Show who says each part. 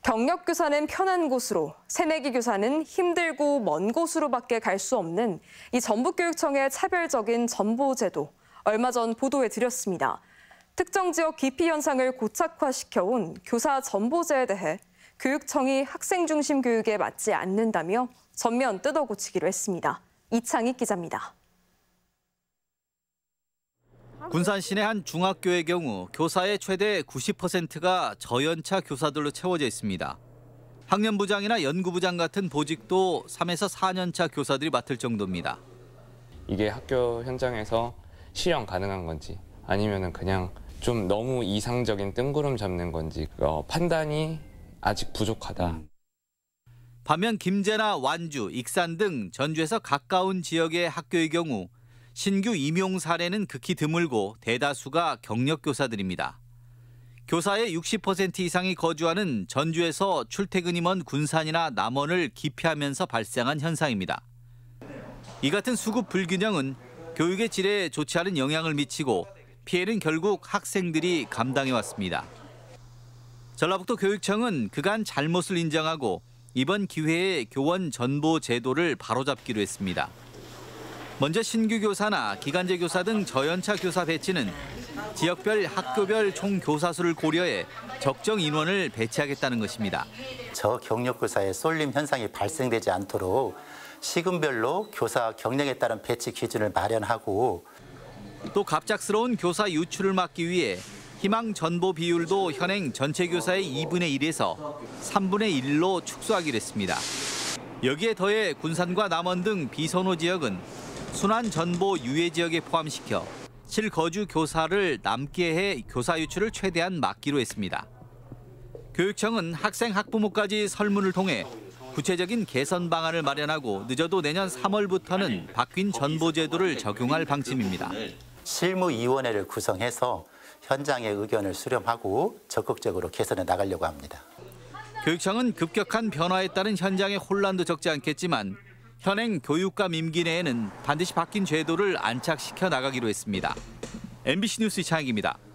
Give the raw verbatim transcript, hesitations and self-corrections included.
Speaker 1: 경력 교사는 편한 곳으로, 새내기 교사는 힘들고 먼 곳으로밖에 갈 수 없는 이 전북교육청의 차별적인 전보제도, 얼마 전 보도해 드렸습니다. 특정 지역 기피 현상을 고착화시켜온 교사 전보제에 대해 교육청이 학생 중심 교육에 맞지 않는다며 전면 뜯어고치기로 했습니다. 이창익 기자입니다.
Speaker 2: 군산 시내 한 중학교의 경우 교사의 최대 구십 퍼센트가 저연차 교사들로 채워져 있습니다. 학년부장이나 연구부장 같은 보직도 삼에서 사 년차 교사들이 맡을 정도입니다.
Speaker 3: 이게 학교 현장에서 실현 가능한 건지 아니면 그냥 좀 너무 이상적인 뜬구름 잡는 건지 어, 판단이 아직 부족하다.
Speaker 2: 반면 김제나 완주, 익산 등 전주에서 가까운 지역의 학교의 경우 신규 임용 사례는 극히 드물고 대다수가 경력 교사들입니다. 교사의 육십 퍼센트 이상이 거주하는 전주에서 출퇴근이 먼 군산이나 남원을 기피하면서 발생한 현상입니다. 이 같은 수급 불균형은 교육의 질에 좋지 않은 영향을 미치고 피해는 결국 학생들이 감당해 왔습니다. 전라북도 교육청은 그간 잘못을 인정하고 이번 기회에 교원 전보 제도를 바로잡기로 했습니다. 먼저 신규 교사나 기간제 교사 등 저연차 교사 배치는 지역별 학교별 총 교사 수를 고려해 적정 인원을 배치하겠다는 것입니다.
Speaker 4: 저경력 교사의 쏠림 현상이 발생되지 않도록 시군별로 교사 경력에 따른 배치 기준을 마련하고
Speaker 2: 또 갑작스러운 교사 유출을 막기 위해 희망 전보 비율도 현행 전체 교사의 이분의 일에서 삼분의 일로 축소하기로 했습니다. 여기에 더해 군산과 남원 등 비선호 지역은 순환 전보 유예 지역에 포함시켜 실거주 교사를 남게 해 교사 유출을 최대한 막기로 했습니다. 교육청은 학생 학부모까지 설문을 통해 구체적인 개선 방안을 마련하고 늦어도 내년 삼월부터는 바뀐 전보 제도를 적용할 방침입니다.
Speaker 4: 실무위원회를 구성해서 현장의 의견을 수렴하고 적극적으로 개선해 나가려고 합니다.
Speaker 2: 교육청은 급격한 변화에 따른 현장의 혼란도 적지 않겠지만 현행 교육감 임기 내에는 반드시 바뀐 제도를 안착시켜 나가기로 했습니다. 엠비씨 뉴스 이창익입니다.